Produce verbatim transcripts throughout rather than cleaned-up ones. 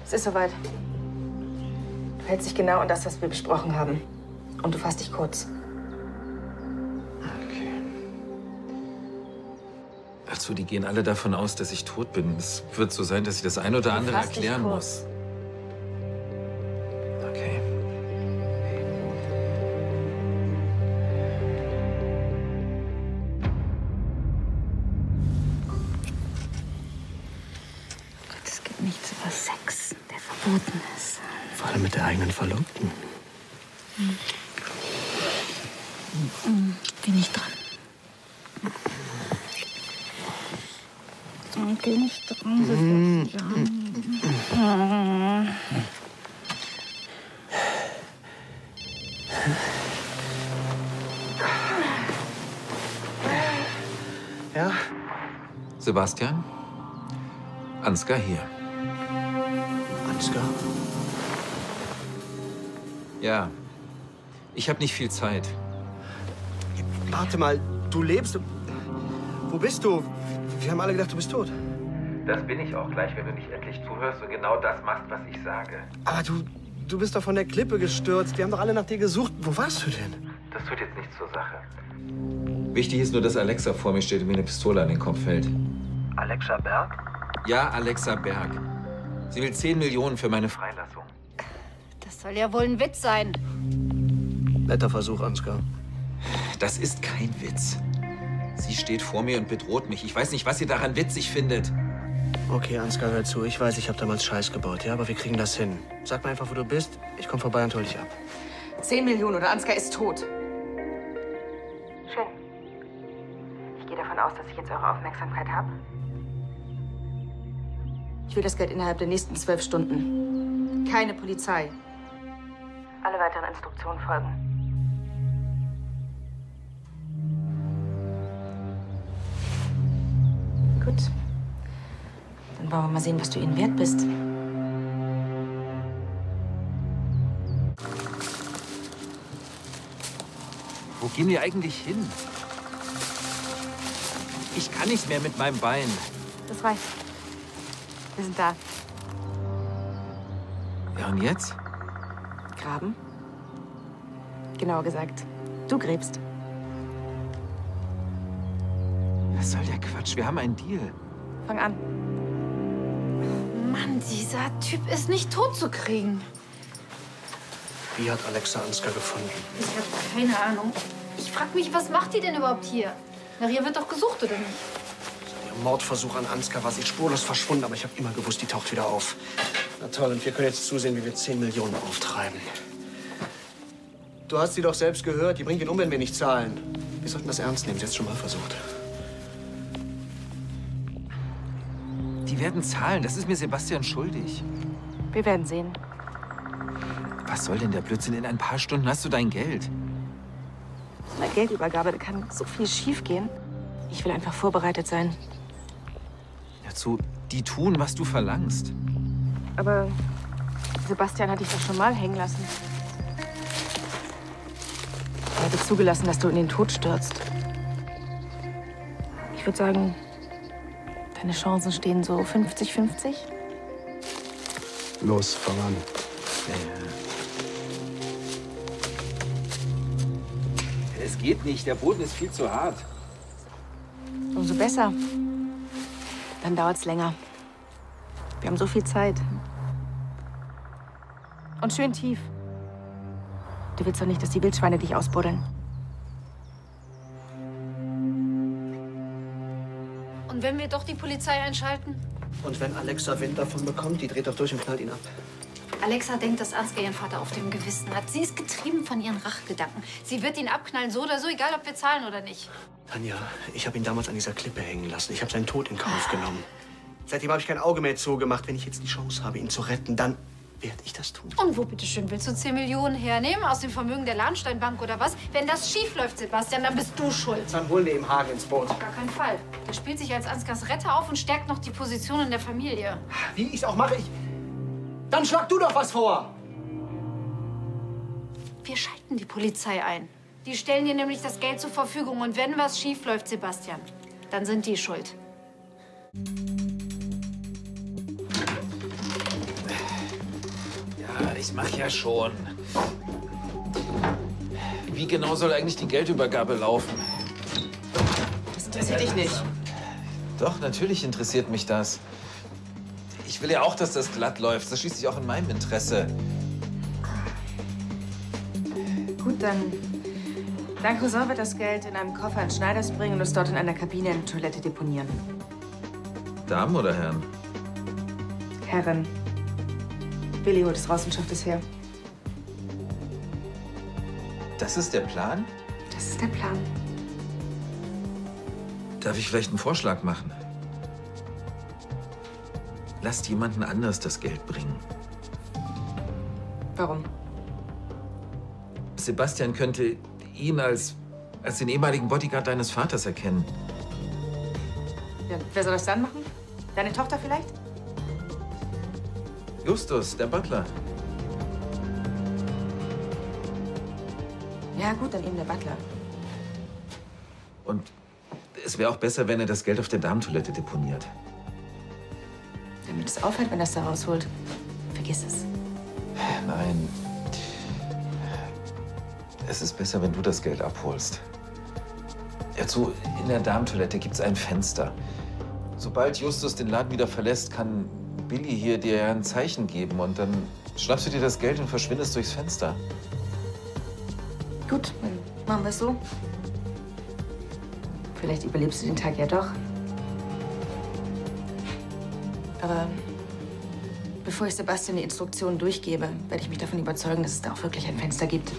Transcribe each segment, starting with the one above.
Es ist soweit. Du hältst dich genau an das, was wir besprochen haben. Und du fasst dich kurz. Okay. Also, die gehen alle davon aus, dass ich tot bin. Es wird so sein, dass ich das ein oder andere erklären muss. Okay. Gott, es gibt nichts über Sex, der verboten ist. Vor allem mit der eigenen Verlobten. Hm. Hm. Geh nicht dran. Geh nicht dran, Sebastian. Hm. Ja? Sebastian? Ansgar hier. Ansgar? Ja. Ich habe nicht viel Zeit. Warte mal, du lebst? Wo bist du? Wir haben alle gedacht, du bist tot. Das bin ich auch gleich, wenn du nicht endlich zuhörst und genau das machst, was ich sage. Aber du, du bist doch von der Klippe gestürzt. Wir haben doch alle nach dir gesucht. Wo warst du denn? Das tut jetzt nichts zur Sache. Wichtig ist nur, dass Alexa vor mir steht und mir eine Pistole an den Kopf hält. Alexa Berg? Ja, Alexa Berg. Sie will zehn Millionen für meine Freilassung. Das soll ja wohl ein Witz sein. Netter Versuch, Ansgar. Das ist kein Witz. Sie steht vor mir und bedroht mich. Ich weiß nicht, was ihr daran witzig findet. Okay, Ansgar, hör zu. Ich weiß, ich habe damals Scheiß gebaut, ja? Aber wir kriegen das hin. Sag mir einfach, wo du bist. Ich komme vorbei und hol dich ab. Zehn Millionen oder Ansgar ist tot. Schön. Ich gehe davon aus, dass ich jetzt eure Aufmerksamkeit habe. Ich will das Geld innerhalb der nächsten zwölf Stunden. Keine Polizei. Alle weiteren Instruktionen folgen. Gut. Dann wollen wir mal sehen, was du ihnen wert bist. Wo gehen wir eigentlich hin? Ich kann nicht mehr mit meinem Bein. Das reicht. Wir sind da. Ja, und jetzt? Graben? Genauer gesagt, du gräbst. Was soll der Quatsch? Wir haben einen Deal. Fang an. Mann, dieser Typ ist nicht tot zu kriegen. Wie hat Alexa Ansgar gefunden? Ich habe keine Ahnung. Ich frage mich, was macht die denn überhaupt hier? Nach ihr wird doch gesucht, oder nicht? Ihr Mordversuch an Ansgar war sie spurlos verschwunden, aber ich habe immer gewusst, die taucht wieder auf. Na toll, und wir können jetzt zusehen, wie wir zehn Millionen auftreiben. Du hast sie doch selbst gehört. Die bringt ihn um, wenn wir nicht zahlen. Wir sollten das ernst nehmen. Sie hat es schon mal versucht. Die werden zahlen. Das ist mir Sebastian schuldig. Wir werden sehen. Was soll denn der Blödsinn? In ein paar Stunden hast du dein Geld. So eine Geldübergabe, da kann so viel schiefgehen. Ich will einfach vorbereitet sein. Dazu, die tun, was du verlangst. Aber Sebastian hat dich doch schon mal hängen lassen. Er hatte zugelassen, dass du in den Tod stürzt. Ich würde sagen, deine Chancen stehen so fünfzig fünfzig. Los, voran. Ja, ja. Es geht nicht. Der Boden ist viel zu hart. Umso besser. Dann dauert's länger. Wir haben so viel Zeit. Und schön tief. Du willst doch nicht, dass die Wildschweine dich ausbuddeln. Und wenn wir doch die Polizei einschalten? Und wenn Alexa Wind davon bekommt, die dreht doch durch und knallt ihn ab. Alexa denkt, dass Ansgar ihren Vater auf dem Gewissen hat. Sie ist getrieben von ihren Rachgedanken. Sie wird ihn abknallen, so oder so, egal ob wir zahlen oder nicht. Tanja, ich habe ihn damals an dieser Klippe hängen lassen. Ich habe seinen Tod in Kauf genommen. Seitdem habe ich kein Auge mehr zugemacht. Wenn ich jetzt die Chance habe, ihn zu retten, dann werde ich das tun. Und wo, bitteschön, willst du zehn Millionen hernehmen? Aus dem Vermögen der Lahnsteinbank oder was? Wenn das schief läuft, Sebastian, dann bist du schuld. Dann holen wir ihm Hagen ins Boot. Auf gar keinen Fall. Der spielt sich als Ansgars Retter auf und stärkt noch die Position in der Familie. Wie ich es auch mache, ich... Dann schlag du doch was vor! Wir schalten die Polizei ein. Die stellen dir nämlich das Geld zur Verfügung. Und wenn was schief läuft, Sebastian, dann sind die schuld. ich mach ja schon. Wie genau soll eigentlich die Geldübergabe laufen? Das interessiert dich nicht. Doch, natürlich interessiert mich das. Ich will ja auch, dass das glatt läuft. Das ist schließlich auch in meinem Interesse. Gut, dann... Dein Cousin wird das Geld in einem Koffer in Schneiders bringen und es dort in einer Kabine in der Toilette deponieren. Damen oder Herren? Herren. Billy holt es raus und schafft es her. Das ist der Plan? Das ist der Plan. Darf ich vielleicht einen Vorschlag machen? Lasst jemanden anders das Geld bringen. Warum? Sebastian könnte ihn als, als den ehemaligen Bodyguard deines Vaters erkennen. Ja, wer soll das dann machen? Deine Tochter vielleicht? Justus, der Butler. Ja gut, dann eben der Butler. Und es wäre auch besser, wenn er das Geld auf der Damentoilette deponiert. Damit es auffällt, wenn er es da rausholt. Vergiss es. Nein. Es ist besser, wenn du das Geld abholst. Ja, zu, in der Damentoilette gibt es ein Fenster. Sobald Justus den Laden wieder verlässt, kann Billy hier dir ein Zeichen geben und dann schnappst du dir das Geld und verschwindest durchs Fenster. Gut, dann machen wir es so. Vielleicht überlebst du den Tag ja doch. Aber bevor ich Sebastian die Instruktionen durchgebe, werde ich mich davon überzeugen, dass es da auch wirklich ein Fenster gibt.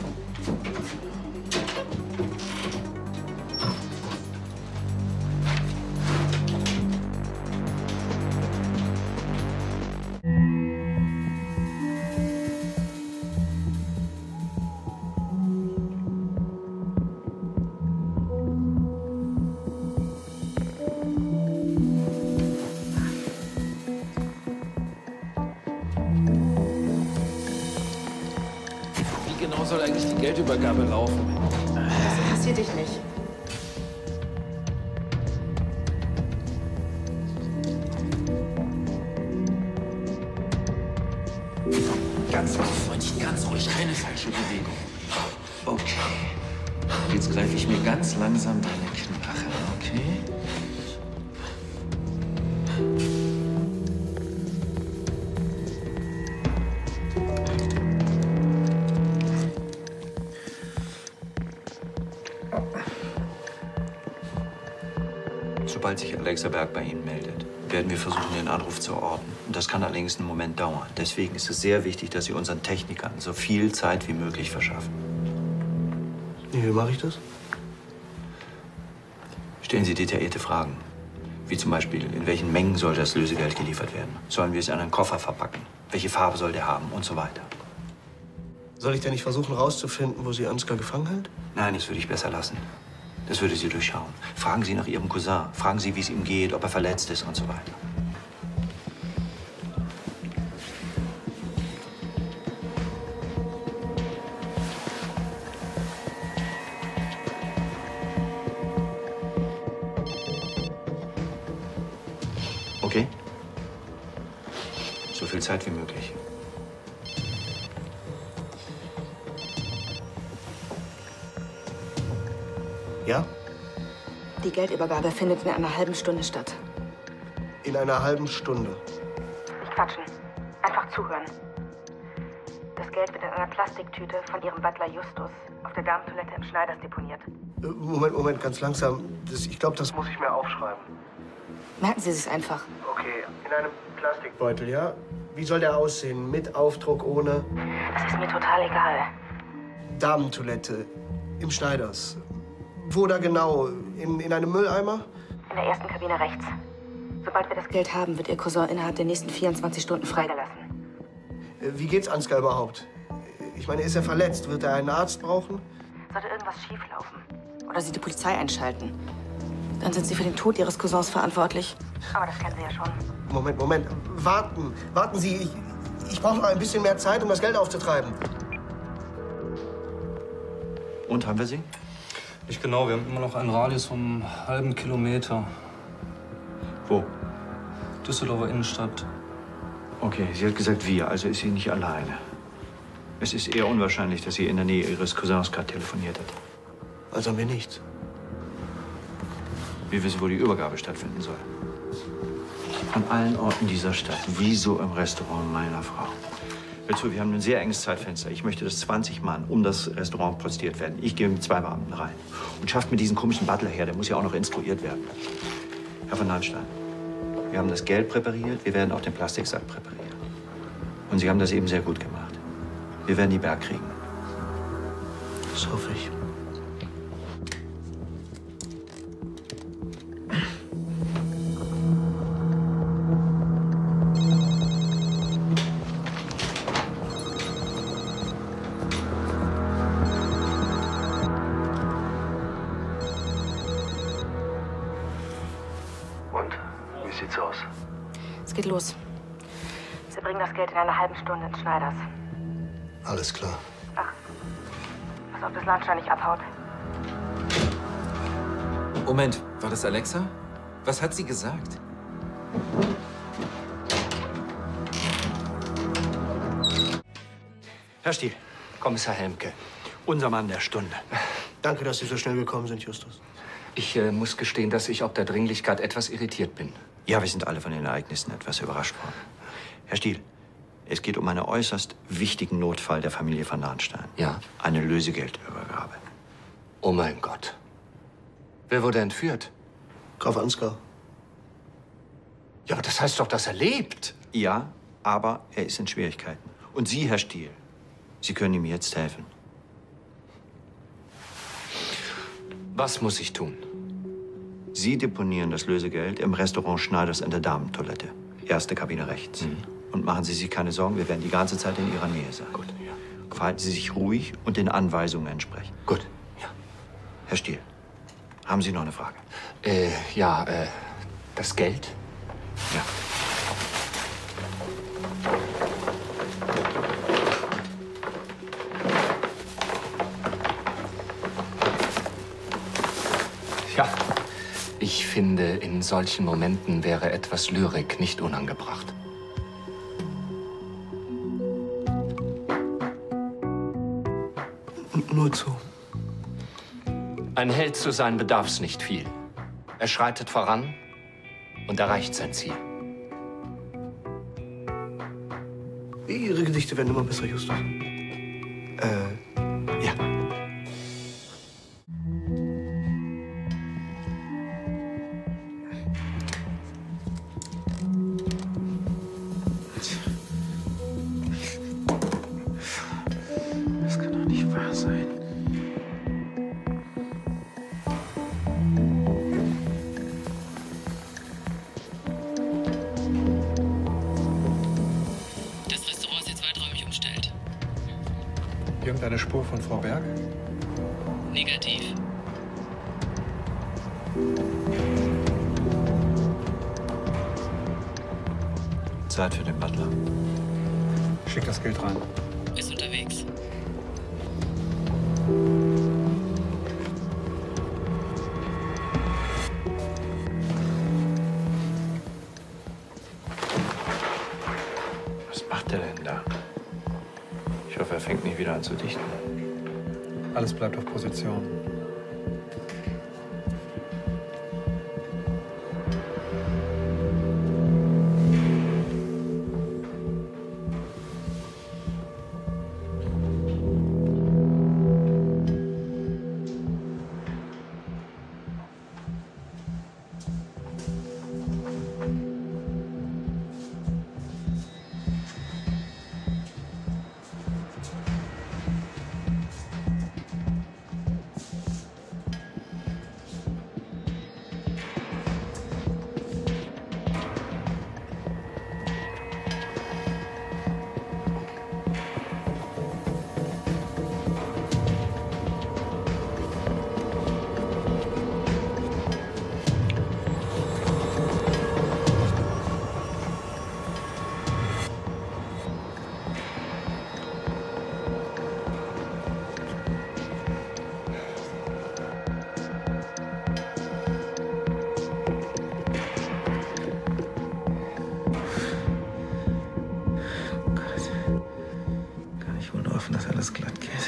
Soll eigentlich die Geldübergabe laufen? Das interessiert dich nicht. Ganz ruhig, Freundchen, ganz ruhig. Keine falsche Bewegung. Okay. Jetzt greife ich mir ganz langsam deine Knarre, okay? Sobald sich Alexa Berg bei Ihnen meldet, werden wir versuchen, den Anruf zu orten. Und das kann allerdings einen Moment dauern. Deswegen ist es sehr wichtig, dass Sie unseren Technikern so viel Zeit wie möglich verschaffen. Wie mache ich das? Stellen Sie detaillierte Fragen. Wie zum Beispiel, in welchen Mengen soll das Lösegeld geliefert werden? Sollen wir es in einen Koffer verpacken? Welche Farbe soll der haben? Und so weiter. Soll ich denn nicht versuchen, rauszufinden, wo sie Ansgar gefangen hält? Nein, das würde ich besser lassen. Das würde sie durchschauen. Fragen Sie nach Ihrem Cousin. Fragen Sie, wie es ihm geht, ob er verletzt ist und so weiter. Okay? So viel Zeit wie möglich. Ja? Die Geldübergabe findet in einer halben Stunde statt. In einer halben Stunde. Nicht quatschen. Einfach zuhören. Das Geld wird in einer Plastiktüte von Ihrem Butler Justus auf der Damentoilette im Schneiders deponiert. Äh, Moment, Moment, ganz langsam. Das, ich glaube, das muss ich mir aufschreiben. Merken Sie sich einfach. Okay, in einem Plastikbeutel, ja? Wie soll der aussehen? Mit Aufdruck, ohne? Das ist mir total egal. Damentoilette im Schneiders. Wo da genau? In, in einem Mülleimer? In der ersten Kabine rechts. Sobald wir das Geld haben, wird Ihr Cousin innerhalb der nächsten vierundzwanzig Stunden freigelassen. Äh, Wie geht's Ansgar überhaupt? Ich meine, ist er verletzt? Wird er einen Arzt brauchen? Sollte irgendwas schieflaufen oder Sie die Polizei einschalten, dann sind Sie für den Tod Ihres Cousins verantwortlich. Aber das kennen Sie ja schon. Moment, Moment. Warten. Warten Sie. Ich, ich brauche noch ein bisschen mehr Zeit, um das Geld aufzutreiben. Und, haben wir sie? Nicht genau, wir haben immer noch einen Radius von einem halben Kilometer. Wo? Düsseldorfer Innenstadt. Okay, sie hat gesagt wir, also ist sie nicht alleine. Es ist eher unwahrscheinlich, dass sie in der Nähe ihres Cousins gerade telefoniert hat. Also haben wir nichts. Wir wissen, wo die Übergabe stattfinden soll. An allen Orten dieser Stadt. Wieso im Restaurant meiner Frau? Hör zu, wir haben ein sehr enges Zeitfenster. Ich möchte, dass zwanzig Mann um das Restaurant postiert werden. Ich gehe mit zwei Beamten rein. Und schafft mir diesen komischen Butler her. Der muss ja auch noch instruiert werden. Herr von Nahnstein, wir haben das Geld präpariert. Wir werden auch den Plastiksack präparieren. Und Sie haben das eben sehr gut gemacht. Wir werden die Berg kriegen. Das hoffe ich. Und? Wie sieht's aus? Es geht los. Sie bringen das Geld in einer halben Stunde ins Schneiders. Alles klar. Ach, pass auf, das Landstein nicht abhaut. Moment, war das Alexa? Was hat sie gesagt? Herr Stiel, Kommissar Helmke, unser Mann der Stunde. Danke, dass Sie so schnell gekommen sind, Justus. Ich äh, muss gestehen, dass ich ob der Dringlichkeit etwas irritiert bin. Ja, wir sind alle von den Ereignissen etwas überrascht worden. Herr Stiel, es geht um einen äußerst wichtigen Notfall der Familie von Nahnstein. Ja? Eine Lösegeldübergabe. Oh mein Gott. Wer wurde entführt? Graf Ansgar. Ja, aber das heißt doch, dass er lebt. Ja, aber er ist in Schwierigkeiten. Und Sie, Herr Stiel, Sie können ihm jetzt helfen. Was muss ich tun? Sie deponieren das Lösegeld im Restaurant Schneiders in der Damentoilette. Erste Kabine rechts. Mhm. Und machen Sie sich keine Sorgen, wir werden die ganze Zeit in Ihrer Nähe sein. Gut, ja. Verhalten Sie sich ruhig und den Anweisungen entsprechend. Gut, ja. Herr Stiel, haben Sie noch eine Frage? Äh, ja, äh, das Geld? Ja. Ja. Ich finde, in solchen Momenten wäre etwas Lyrik nicht unangebracht. Nur zu. Ein Held zu sein bedarf's nicht viel. Er schreitet voran und erreicht sein Ziel. Ihre Gedichte werden immer besser, Justus. Äh, ja. Das kann doch nicht wahr sein. Das Restaurant ist jetzt weiträumig umstellt. Irgendeine Spur von Frau Berg? Negativ. Zeit für den Butler. Schick das Geld rein. Ist unterwegs. Was macht er denn da? Ich hoffe, er fängt nicht wieder an zu dichten. Alles bleibt auf Position. hoffen, dass alles glatt geht.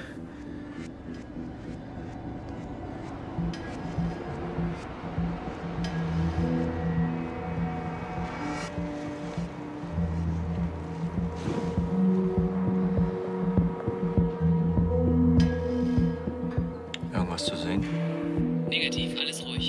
Irgendwas zu sehen? Negativ, alles ruhig.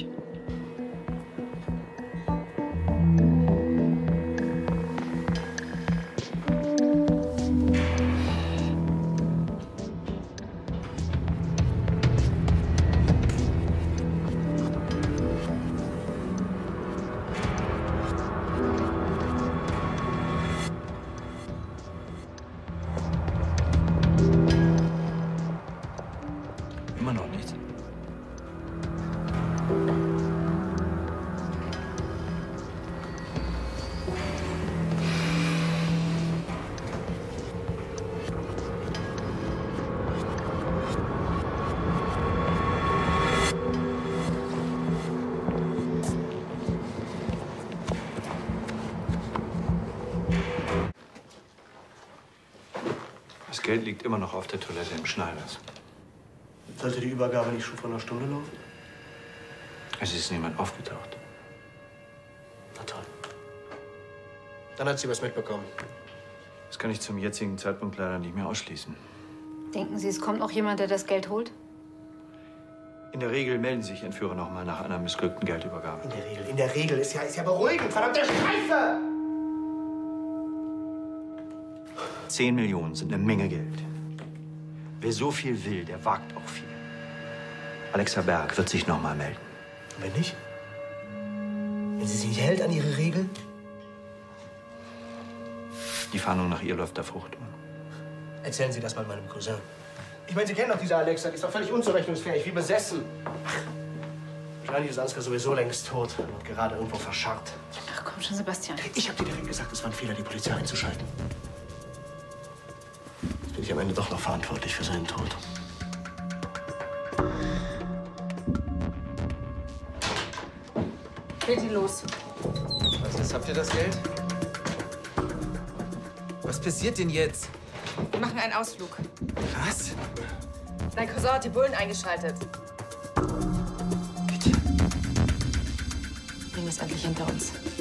Immer noch nichts. Das Geld liegt immer noch auf der Toilette im Schneiders. Sollte die Übergabe nicht schon vor einer Stunde laufen? Es ist niemand aufgetaucht. Na toll. Dann hat sie was mitbekommen. Das kann ich zum jetzigen Zeitpunkt leider nicht mehr ausschließen. Denken Sie, es kommt noch jemand, der das Geld holt? In der Regel melden sich Entführer noch mal nach einer missglückten Geldübergabe. In der Regel. In der Regel ist ja, ist ja beruhigend. Verdammte Scheiße! Zehn Millionen sind eine Menge Geld. Wer so viel will, der wagt auch viel. Alexa Berg wird sich noch mal melden. Und wenn nicht? Wenn sie sich nicht hält an ihre Regeln? Die Fahndung nach ihr läuft auf Hochtouren. Erzählen Sie das mal meinem Cousin. Ich meine, Sie kennen doch diese Alexa. Die ist doch völlig unzurechnungsfähig, wie besessen. Wahrscheinlich ist Ansgar sowieso längst tot und gerade irgendwo verscharrt. Ach komm schon, Sebastian. Ich habe dir direkt gesagt, es war ein Fehler, die Polizei einzuschalten. Jetzt bin ich am Ende doch noch verantwortlich für seinen Tod. Geht die los. Was ist, habt ihr das Geld? Was passiert denn jetzt? Wir machen einen Ausflug. Was? Dein Cousin hat die Bullen eingeschaltet. Bitte? Bring es endlich hinter uns.